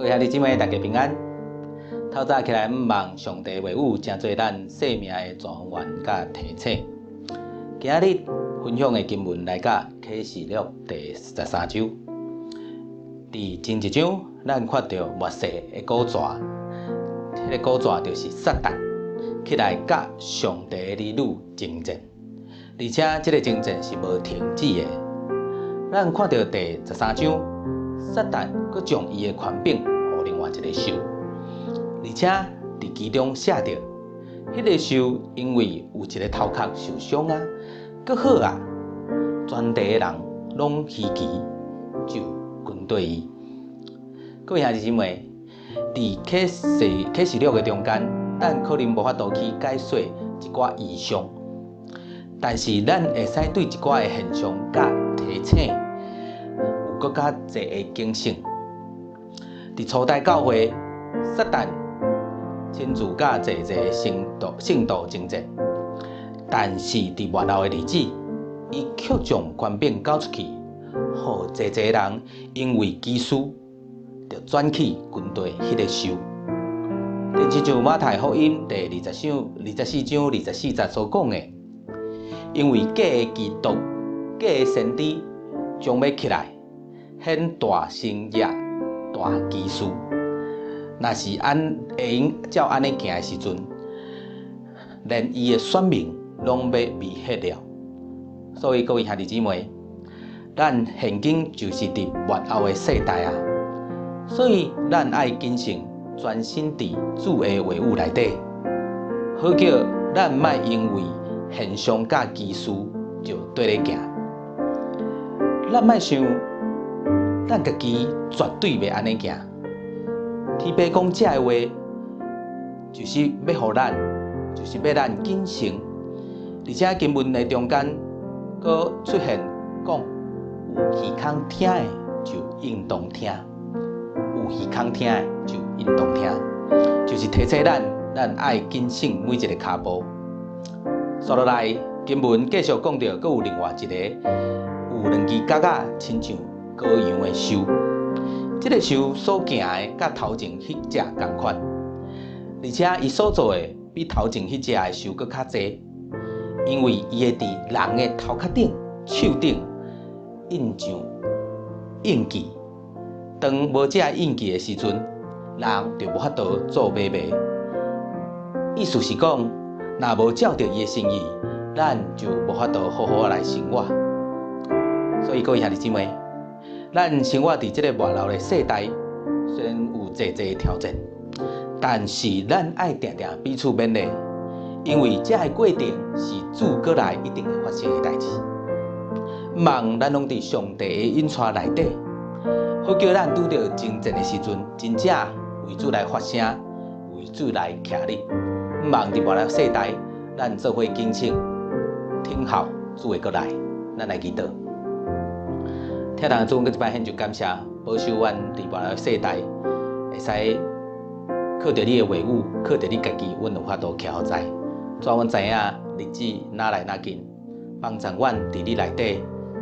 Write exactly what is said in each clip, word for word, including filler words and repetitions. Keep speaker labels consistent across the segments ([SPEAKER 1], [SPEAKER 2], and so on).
[SPEAKER 1] 各位兄弟姊妹，大家平安。透早起来，毋望上帝话语真做咱生命的泉源甲提醒。今日分享的经文来到启示录第十三章。伫前一章，咱看到末世的古蛇，迄、那个古蛇就是撒旦，起来甲上帝的儿女争战，而且这个争战是无停止的。咱看到第十三章，撒旦佫将伊的权柄予另外一个兽，而且伫其中写着，迄、那个兽因为有一个头壳受伤啊，佫好啊，全地的人拢稀奇，就跟对伊。各位兄弟姊妹，伫启示启示录的中间，咱可能无法度去解说一寡异象，但是咱会使对一寡的现象甲提醒，有更较侪的警醒。伫初代教会，撒旦亲自甲侪侪圣徒圣徒争战，但是伫末后的日子，伊却将权柄交出去，互侪侪人因为基础，就转去军队迄个兽。正亲像马太福音第二十章、二十四章、二十四节所讲的，因为假的基督、假的先知将要起来，显大声业、大奇事。若是按会用照安尼行的时阵，连伊的选民拢要迷惑了。所以各位兄弟姊妹，咱现今就是伫末后的世代啊，所以咱爱谨慎，专心伫主的话语内底，好叫咱莫因为现象甲奇事就对咧行。咱莫想，咱家己绝对袂安尼行。天父讲这个话，就是要互咱，就是要咱谨慎。而且经文的中间，佫出现讲有耳孔听的就应当听，有耳孔听的就应当听，就是提醒咱，咱爱谨慎每一个脚步。接落来经文继续讲到，佫有另外一个，有两支角仔亲像羔羊的兽。这个兽所行的甲头前迄只同款，而且伊所做的比头前迄只的兽佫较济，因为伊会伫人的头壳顶、手顶印上印记。当无这印记的时阵，人就无法度做买卖。意思是讲，若无照着伊的心意，咱就无法度好好来生活。所以各位兄弟姊妹，咱生活伫这个末后的世代，虽然有侪侪的挑战，但是咱爱定定彼此勉励，因为这个过程是主过来一定会发生的代志。望咱拢伫上帝的引带内底，好叫咱拄着争战的时阵，真正为主来发声，为主来徛立。望伫末后世代，咱做伙警醒，听候主的过来，咱来祈祷。听人主，我一摆献上感谢，保守阮伫末后世代，会使靠着你的话语，靠着你家己，阮有法度徛好在。怎阮知影日子哪来哪近，帮助阮伫你内底，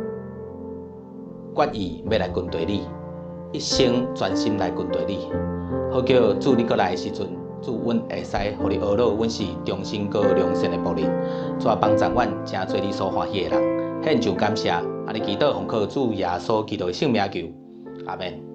[SPEAKER 1] 决意要来跟随你，一生专心来跟随你，好叫主你过来的时阵，主阮会使互你学乐，阮是忠心高良善的仆人，怎帮助阮成做你所欢喜的人。献上感谢，安尼祈祷奉靠主耶稣基督的圣名求，阿门。